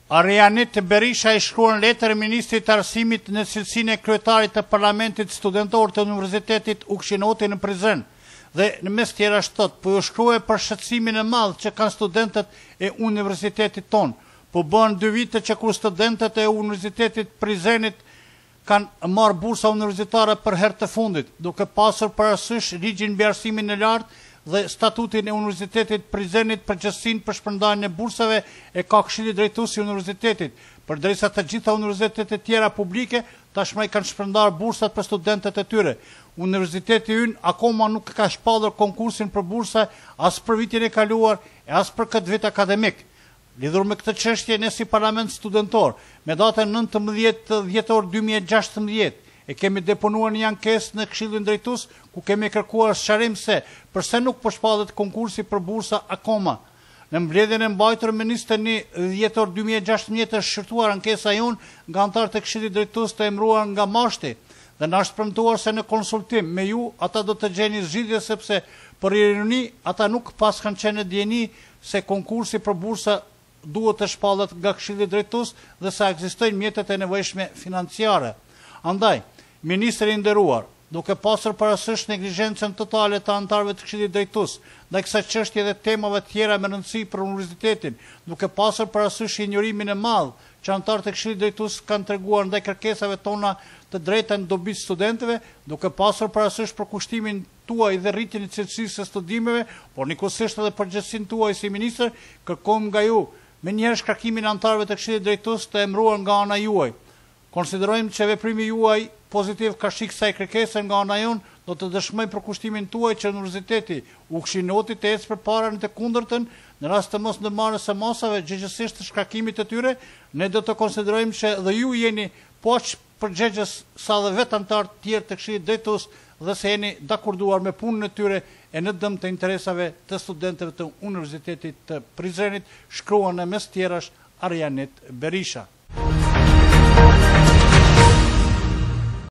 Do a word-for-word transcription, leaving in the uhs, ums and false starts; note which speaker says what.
Speaker 1: Arianit Berisha i shkruan letër Ministrit të Arsimit në cilësinë e kryetarit të Parlamentit Studentor të Universitetit Ukshinoti në Prizren dhe në mes tjera shtot, po ju shkruaj për shqetësimin e madh që kanë studentët e universitetit ton, po bën dy vite që kur studentët e Universitetit Prizrenit kanë marrë bursa universitare për herë të fundit, duke pasur parasysh ligjin mbi arsimin e lartë dhe statutin e Universitetit Prizrenit, përgjegjësinë për shpërndarjen e bursave e ka Këshilli Drejtues i Universitetit, përderisa të gjitha universitetet tjera publike tashmë kanë shpërndar bursat për studentët e tyre. Universiteti ynë akoma nuk ka shpallur konkursin për bursa as për vitin e kaluar e as për këtë vit akademik. Lidhur me këtë çështje, ne si Parlament Studentor, me datën nëntëmbëdhjetë dhjetor dy mijë e gjashtëmbëdhjetë, e kemi deponuar një ankesë në Këshillin Drejtues ku kemi kërkuar sqarim se pse nuk po shpallet konkursi për bursa akoma. Në mbledhjen e mbajtur me njëzet e një dhjetor dy mijë e gjashtëmbëdhjetë është shqyrtuar ankesa jon nga anëtarët e Këshillit Drejtues të emëruar nga Mashti dhe na është premtuar se në konsultim me ju ata do të gjeni zgjidhje, sepse për ironi ata nuk pas kanë qenë djeni se konkursi për bursa duhet të shpallet nga Këshilli Drejtues dhe sa ekzistojnë mjetet e nevojshme financiare. Andaj, Ministri i nderuar, duke pasur parasysh neglizhencën totale të anëtarëve të Këshillit Drejtues ndaj kësaj çështje dhe temave të tjera me rëndësi për universitetin, duke pasur parasysh injorimin e madh që anëtarët e Këshillit Drejtues kanë treguar ndaj kërkesave tona të drejta në dobi të studentëve, duke pasur parasysh përkushtimin tuaj dhe rritjen e cilësisë së studimeve, por njëkohësisht edhe përgjegjësinë tuaj si ministër, kërkojmë nga ju me njëherë shkarkimin e anëtarëve të Këshillit Drejtues të emëruar nga ana juaj. Konsiderojmë që veprimi juaj pozitiv ka shik kësaj kërkese nga ana jon do të dëshmoj përkushtimin tuaj që Universiteti Ukshinoti të ecë përpara në të kundërtën në rast të mos ndërmarrjes së masave gjëgjësisht të shkarkimit të tyre. Ne do të konsiderojmë që dhe ju jeni poq përgjegjës sa dhe vetë anëtarë të tjerë të Këshillit Drejtues dhe se jeni dakorduar me punën e tyre e në dëm të interesave të studentëve të Universitetit të Prizrenit, shkruan në mes tjerash Arianit Berisha.